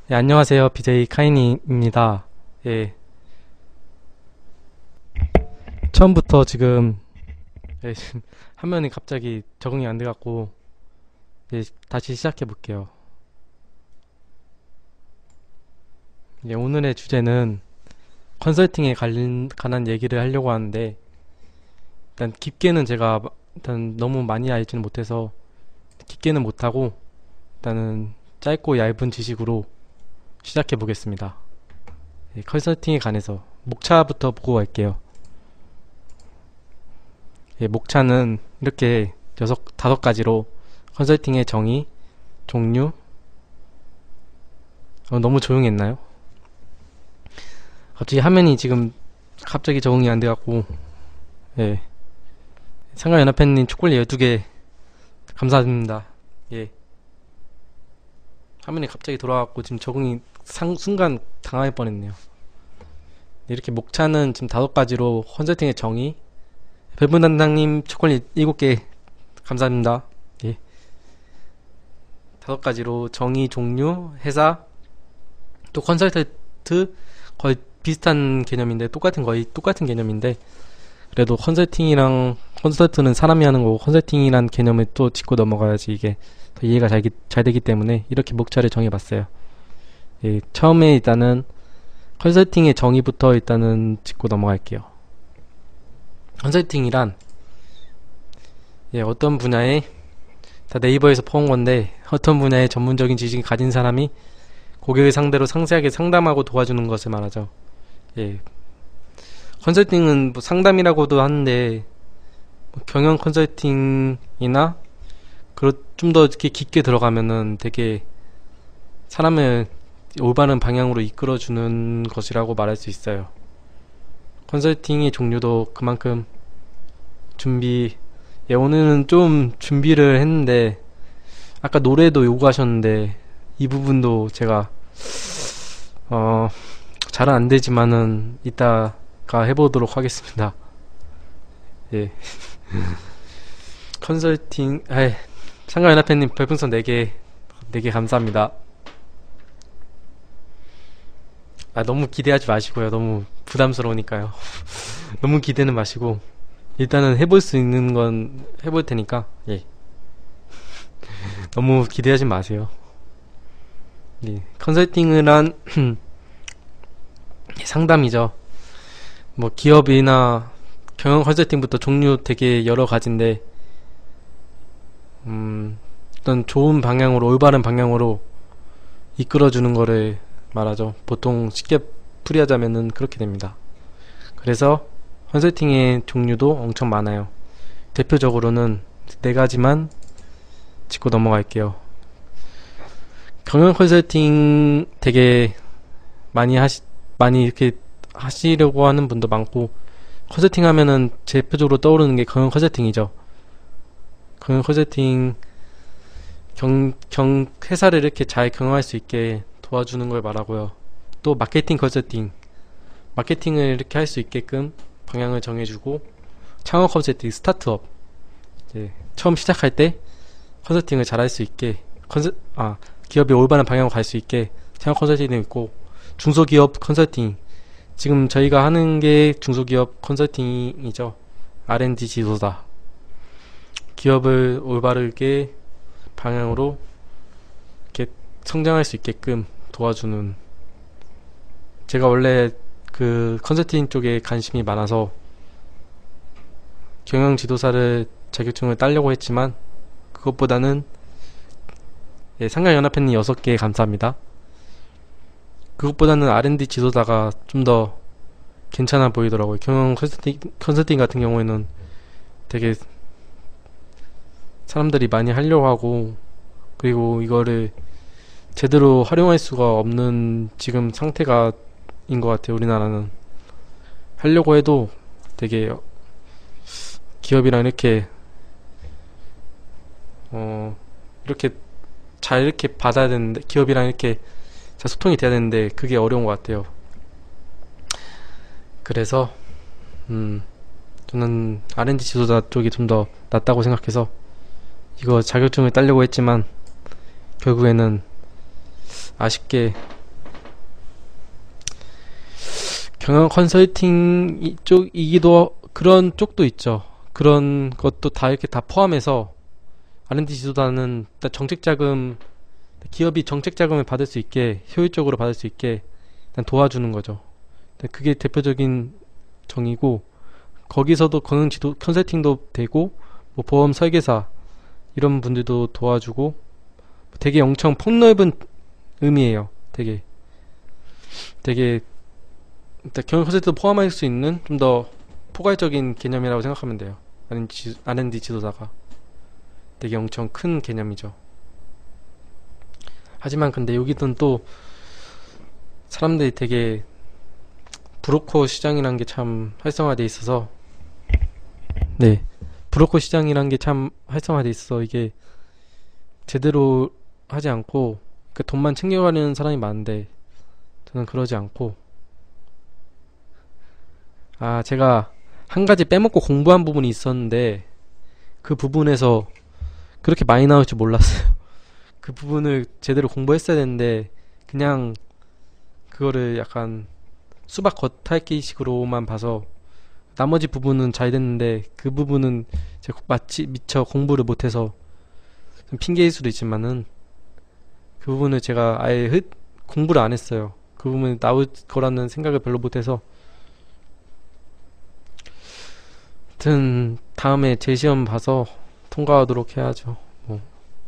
예, 안녕하세요. BJ 카이니입니다. 예, 처음부터 지금, 지금 화면이 갑자기 적응이 안 돼갖고, 다시 시작해 볼게요. 오늘의 주제는 컨설팅에 관한 얘기를 하려고 하는데, 일단 깊게는 제가 일단 너무 많이 알지는 못해서, 깊게는 못하고, 일단은 짧고 얇은 지식으로 시작해 보겠습니다. 컨설팅에 관해서 목차부터 보고 갈게요. 목차는 이렇게 다섯 가지로 컨설팅의 정의, 종류, 너무 조용했나요? 갑자기 화면이 지금 갑자기 적응이 안 돼갖고, 예. 상가연합회님 초콜릿 12개 감사드립니다. 예. 화면이 갑자기 돌아왔고 지금 적응이 순간 당할 뻔했네요. 이렇게 목차는 지금 다섯 가지로 컨설팅의 정의, 별분 단장님 초콜릿 7개 감사합니다. 예. 다섯 가지로 정의, 종류, 회사, 또 컨설턴트 거의 비슷한 개념인데 거의 똑같은 개념인데 그래도 컨설턴트는 사람이 하는 거고 컨설팅이란 개념을 또 짚고 넘어가야지 이게 더 이해가 잘 되기 때문에 이렇게 목차를 정해봤어요. 예, 처음에 일단은 컨설팅의 정의부터 일단은 짚고 넘어갈게요. 컨설팅이란 어떤 분야에 다 네이버에서 퍼온 건데 어떤 분야의 전문적인 지식을 가진 사람이 고객을 상대로 상세하게 상담하고 도와주는 것을 말하죠. 예, 컨설팅은 뭐 상담이라고도 하는데 뭐 경영 컨설팅이나 좀 더 이렇게 깊게 들어가면은 되게 사람을 올바른 방향으로 이끌어주는 것이라고 말할 수 있어요. 컨설팅의 종류도 그만큼 오늘은 좀 준비를 했는데 아까 노래도 요구하셨는데 이 부분도 제가 잘은 안 되지만은 이따가 해보도록 하겠습니다. 예. 컨설팅, 상가연합회님 별풍선 4개 감사합니다. 너무 기대하지 마시고요. 너무 부담스러우니까요. 너무 기대는 마시고 일단은 해볼 수 있는 건 해볼 테니까 예. 너무 기대하지 마세요. 예. 컨설팅을 한 상담이죠. 뭐 기업이나 경영 컨설팅부터 종류 되게 여러 가지인데 어떤 좋은 방향으로 올바른 방향으로 이끌어주는 거를 말하죠. 보통 쉽게 풀이하자면은 그렇게 됩니다. 그래서 컨설팅의 종류도 엄청 많아요. 대표적으로는 네 가지만 짚고 넘어갈게요. 경영 컨설팅 되게 많이 이렇게 하시려고 하는 분도 많고, 컨설팅 하면은 대표적으로 떠오르는 게 경영 컨설팅이죠. 경영 컨설팅, 회사를 이렇게 잘 경영할 수 있게 도와주는 걸 말하고요. 또 마케팅 컨설팅, 마케팅을 이렇게 할 수 있게끔 방향을 정해주고, 창업 컨설팅, 스타트업, 처음 시작할 때 컨설팅을 잘 할 수 있게 기업이 올바른 방향으로 갈 수 있게 창업 컨설팅도 있고, 중소기업 컨설팅, 지금 저희가 하는 게 중소기업 컨설팅이죠. R&D 지도자, 기업을 올바르게 방향으로 이렇게 성장할 수 있게끔 도와주는, 제가 원래 그 컨설팅 쪽에 관심이 많아서 경영 지도사를 자격증을 따려고 했지만 그것보다는 상가연합회님 6개 감사합니다. 그것보다는 R&D 지도자가 좀 더 괜찮아 보이더라고요. 경영 컨설팅 같은 경우에는 되게 사람들이 많이 하려고 하고, 그리고 이거를 제대로 활용할 수가 없는 지금 상태가 인 것 같아요. 우리나라는 하려고 해도 되게 기업이랑 이렇게 잘 이렇게 받아야 되는데, 기업이랑 이렇게 잘 소통이 돼야 되는데 그게 어려운 것 같아요. 그래서 저는 R&D 지도자 쪽이 좀 더 낫다고 생각해서 이거 자격증을 따려고 했지만 결국에는 아쉽게 경영 컨설팅 쪽이기도 그런 쪽도 있죠. 그런 것도 다 이렇게 다 포함해서 R&D 지도단은 일단 정책 자금, 기업이 정책 자금을 받을 수 있게 효율적으로 받을 수 있게 일단 도와주는 거죠. 그게 대표적인 정의고, 거기서도 경영 지도 컨설팅도 되고, 뭐 보험 설계사 이런 분들도 도와주고, 되게 엄청 폭넓은 의미예요. 되게 일단 경영 컨설팅도 포함할 수 있는 좀 더 포괄적인 개념이라고 생각하면 돼요. R&D 지도자가 되게 엄청 큰 개념이죠. 하지만 근데 여기는 또 사람들이 되게 브로커 시장이란 게 참 활성화돼 있어서, 네, 브로커 시장이란 게 참 활성화돼 있어서 이게 제대로 하지 않고 그 돈만 챙겨가려는 사람이 많은데 저는 그러지 않고, 제가 한 가지 빼먹고 공부한 부분이 있었는데 그 부분에서 그렇게 많이 나올 줄 몰랐어요. 그 부분을 제대로 공부했어야 되는데 그냥 그거를 약간 수박 겉핥기 식으로만 봐서 나머지 부분은 잘 됐는데 그 부분은 제가 마치 미처 공부를 못해서 좀 핑계일 수도 있지만은 그 부분을 제가 아예 공부를 안 했어요. 그 부분이 나올 거라는 생각을 별로 못해서, 하여튼 다음에 제 시험 봐서 통과하도록 해야죠. 뭐.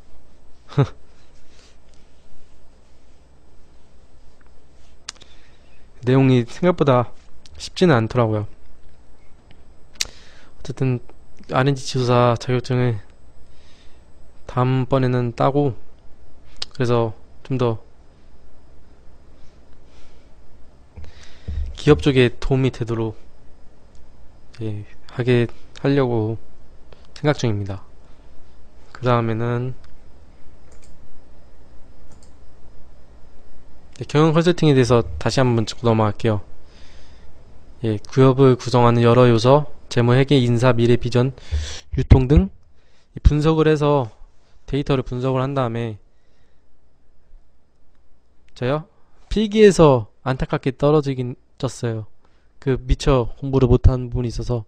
내용이 생각보다 쉽지는 않더라고요. 어쨌든 R&D 지도사 자격증을 다음번에는 따고, 그래서 좀 더 기업 쪽에 도움이 되도록 하려고 생각 중입니다. 그 다음에는 경영 컨설팅에 대해서 다시 한번 짚고 넘어갈게요. 기업을 구성하는 여러 요소, 재무, 회계, 인사, 미래, 비전, 유통 등 분석을 해서 데이터를 분석을 한 다음에, 저요? 필기에서 안타깝게 떨어지긴 쪘어요. 미처 공부를 못한 부분이 있어서.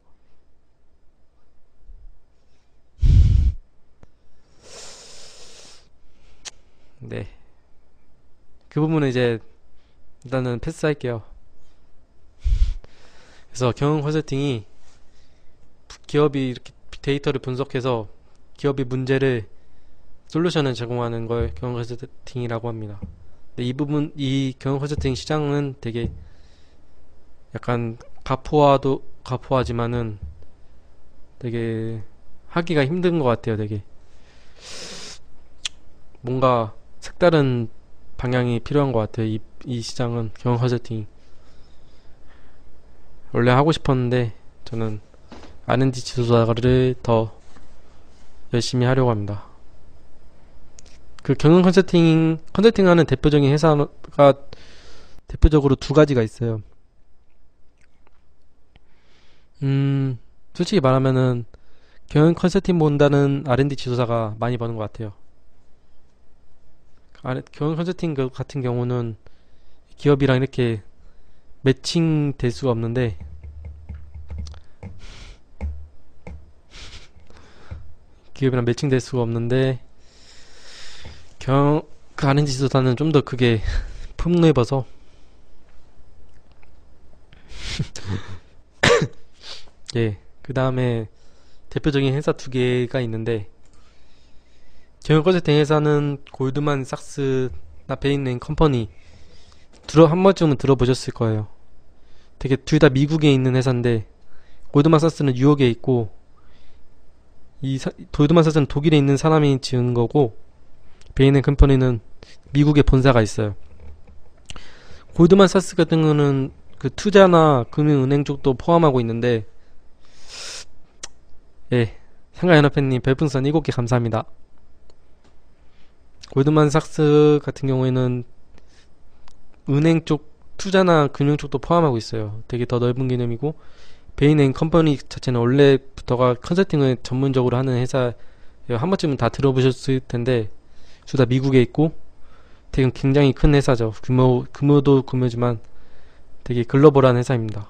네. 그 부분은 이제 일단은 패스할게요. 그래서 경영 컨설팅이 기업이 이렇게 데이터를 분석해서 기업이 문제를 솔루션을 제공하는 걸 경영 컨설팅이라고 합니다. 근데 이 경영 컨설팅 시장은 되게 약간 가포하지만은 되게 하기가 힘든 것 같아요. 되게 뭔가 색다른 방향이 필요한 것 같아요. 이 시장은, 경영 컨설팅이. 원래 하고 싶었는데 저는 R&D 지도자를 더 열심히 하려고 합니다. 그 경영 컨설팅하는 대표적인 회사가 대표적으로 두 가지가 있어요. 솔직히 말하면은 경영 컨설팅 본다는 R&D 지도자가 많이 버는 것 같아요. 경영 컨설팅 같은 경우는 기업이랑 이렇게 매칭될 수가 없는데, 그 R&D 지도자는 좀 더 그게 폭넓어서 그 다음에 대표적인 회사 두 개가 있는데, 경영 컨설팅 회사는 골드만삭스나 베인 앤 컴퍼니, 한 번쯤은 들어보셨을 거예요. 되게 둘 다 미국에 있는 회사인데, 골드만삭스는 뉴욕에 있고, 골드만삭스는 독일에 있는 사람이 지은 거고, 베인 앤 컴퍼니는 미국에 본사가 있어요. 골드만삭스 같은 거는 그 투자나 금융은행 쪽도 포함하고 있는데, 상가연합회님 별풍선 7개 감사합니다. 골드만삭스 같은 경우에는 은행 쪽, 투자나 금융 쪽도 포함하고 있어요. 되게 더 넓은 개념이고, 베인 앤 컴퍼니 자체는 원래부터가 컨설팅을 전문적으로 하는 회사, 한 번쯤은 다 들어보셨을 텐데, 둘 다 미국에 있고 되게 굉장히 큰 회사죠. 규모도 규모지만 되게 글로벌한 회사입니다.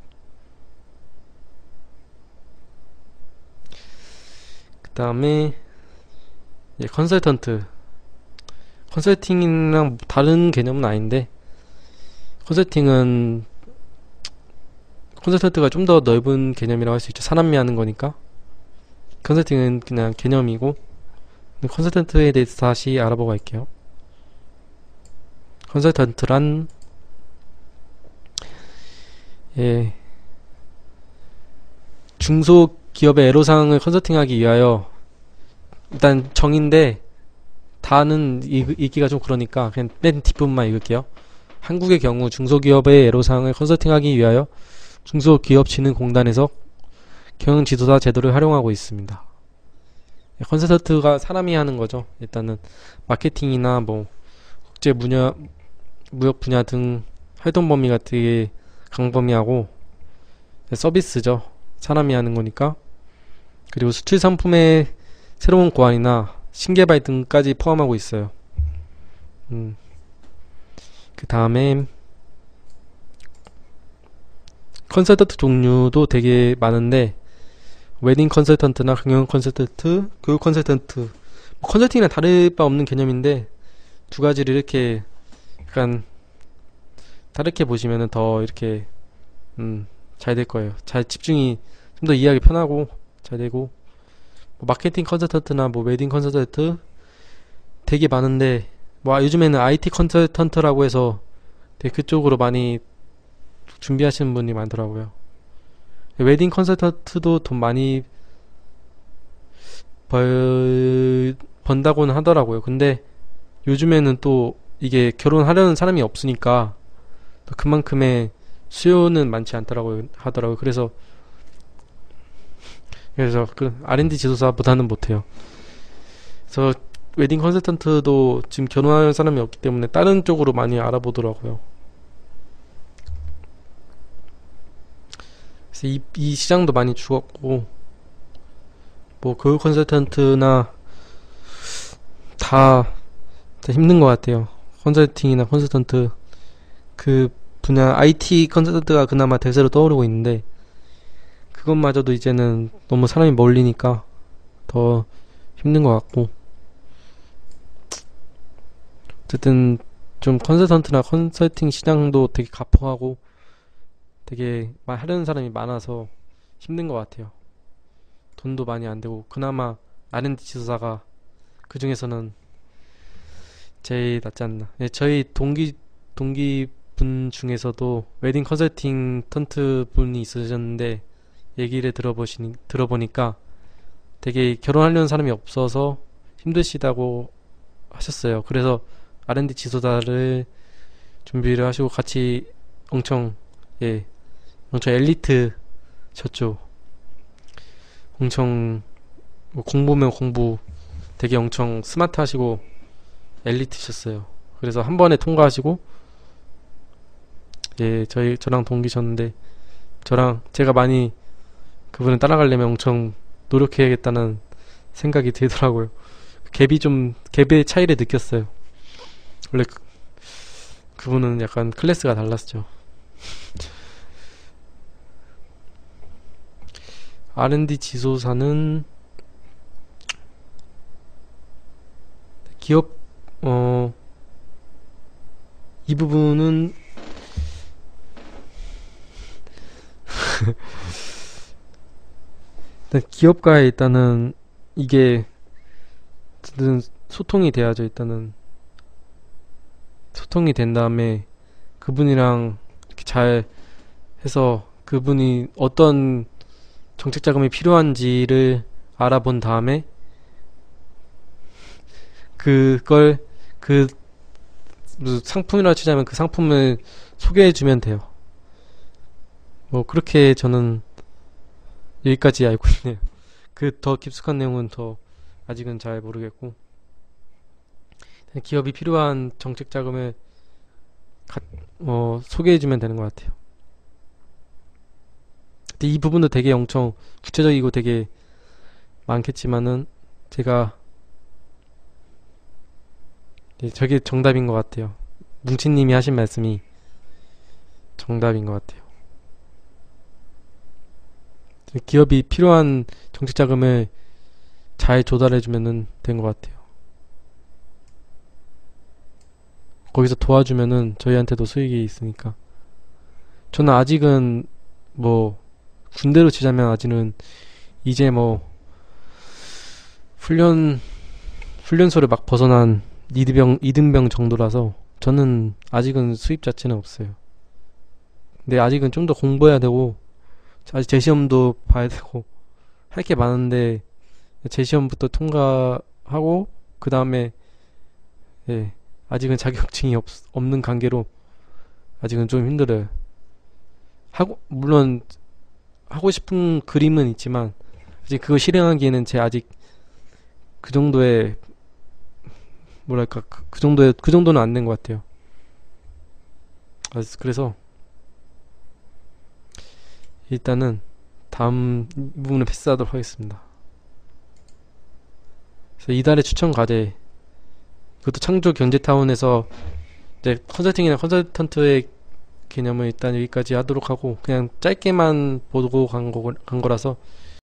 그 다음에 컨설턴트. 컨설팅이랑 다른 개념은 아닌데, 컨설턴트가 좀 더 넓은 개념이라고 할 수 있죠. 사람이 하는 거니까. 컨설팅은 그냥 개념이고, 컨설턴트에 대해서 다시 알아보고 갈게요. 컨설턴트란 중소기업의 애로사항을 컨설팅하기 위하여, 일단 정의인데 다는 읽기가 좀 그러니까 그냥 맨 뒷부분만 읽을게요. 한국의 경우 중소기업의 애로사항을 컨설팅하기 위하여 중소기업진흥공단에서 경영지도사 제도를 활용하고 있습니다. 컨설턴트가 사람이 하는 거죠. 일단은 마케팅이나 뭐 국제 무역 분야 등 활동 범위가 되게 광범위하고 서비스죠. 사람이 하는 거니까. 그리고 수출 상품의 새로운 고안이나 신개발 등까지 포함하고 있어요. 그 다음에 컨설턴트 종류도 되게 많은데, 웨딩 컨설턴트나 경영 컨설턴트, 교육 컨설턴트, 컨설팅이랑 다를 바 없는 개념인데 두 가지를 이렇게 약간 다르게 보시면은 더 이렇게 잘 될 거예요. 잘 집중이 좀 더 이해하기 편하고 잘 되고, 뭐 마케팅 컨설턴트나 뭐 웨딩 컨설턴트 되게 많은데, 뭐 요즘에는 IT 컨설턴트라고 해서 되게 그쪽으로 많이 준비하시는 분이 많더라고요. 웨딩 컨설턴트도 돈 많이 번다고는 하더라고요. 근데 요즘에는 또 이게 결혼하려는 사람이 없으니까 또 그만큼의 수요는 많지 않더라고요. 하더라고요. 그래서 그 R&D 지도사보다는 못해요. 그래서 웨딩 컨설턴트도 지금 결혼할 사람이 없기 때문에 다른 쪽으로 많이 알아보더라고요. 그래서 이 시장도 많이 죽었고, 뭐 교육 컨설턴트나 다 힘든 것 같아요. 컨설팅이나 컨설턴트 그 분야 IT 컨설턴트가 그나마 대세로 떠오르고 있는데, 그것마저도 이제는 너무 사람이 몰리니까 더 힘든 것 같고, 어쨌든 좀 컨설턴트나 컨설팅 시장도 되게 가포하고 되게 하려는 사람이 많아서 힘든 것 같아요. 돈도 많이 안 되고, 그나마 R&D 지도사가 그 중에서는 제일 낫지 않나. 저희 동기분 중에서도 웨딩 컨설팅 턴트 분이 있으셨는데, 얘기를 들어보니까 되게 결혼하려는 사람이 없어서 힘드시다고 하셨어요. 그래서 R&D 지도자를 준비를 하시고 같이 엄청 엘리트셨죠. 엄청 뭐 공부면 공부 되게 엄청 스마트하시고 엘리트셨어요. 그래서 한 번에 통과하시고, 저랑 동기셨는데, 제가 많이 그분을 따라가려면 엄청 노력해야겠다는 생각이 들더라고요. 갭의 차이를 느꼈어요. 원래 그분은 약간 클래스가 달랐죠. R&D 지도사는 기업, 이 부분은 일단 기업가에 일단은 이게 어쨌든 소통이 돼야죠. 일단은 소통이 된 다음에 그분이랑 이렇게 잘 해서 그분이 어떤 정책 자금이 필요한지를 알아본 다음에 그걸 무슨 상품이라 치자면 그 상품을 소개해주면 돼요. 뭐 그렇게 저는 여기까지 알고 있네요. 그 더 깊숙한 내용은 더 아직은 잘 모르겠고, 기업이 필요한 정책 자금을 소개해주면 되는 것 같아요. 근데 이 부분도 되게 엄청 구체적이고 되게 많겠지만은 저게 정답인 것 같아요. 뭉치님이 하신 말씀이 정답인 것 같아요. 기업이 필요한 정책 자금을 잘 조달해주면은 된 것 같아요. 거기서 도와주면은 저희한테도 수익이 있으니까. 저는 아직은 뭐 군대로 치자면 아직은 이제 뭐 훈련소를 막 벗어난 이등병 정도라서 저는 아직은 수입 자체는 없어요. 근데 아직은 좀 더 공부해야 되고 아직 재시험도 봐야 되고 할 게 많은데 재시험부터 통과하고 그 다음에 예, 아직은 자격증이 없는 관계로 아직은 좀 힘들어요. 물론 하고 싶은 그림은 있지만 아직 그거 실행하기에는 제 아직 그 정도의 뭐랄까 그 정도는 안 된 것 같아요. 그래서 일단은 다음 부분을 패스하도록 하겠습니다. 그래서 이달의 추천 과제, 그것도 창조 경제타운에서 이제 컨설팅이나 컨설턴트의 개념을 일단 여기까지 하도록 하고 그냥 짧게만 보고 간 거라서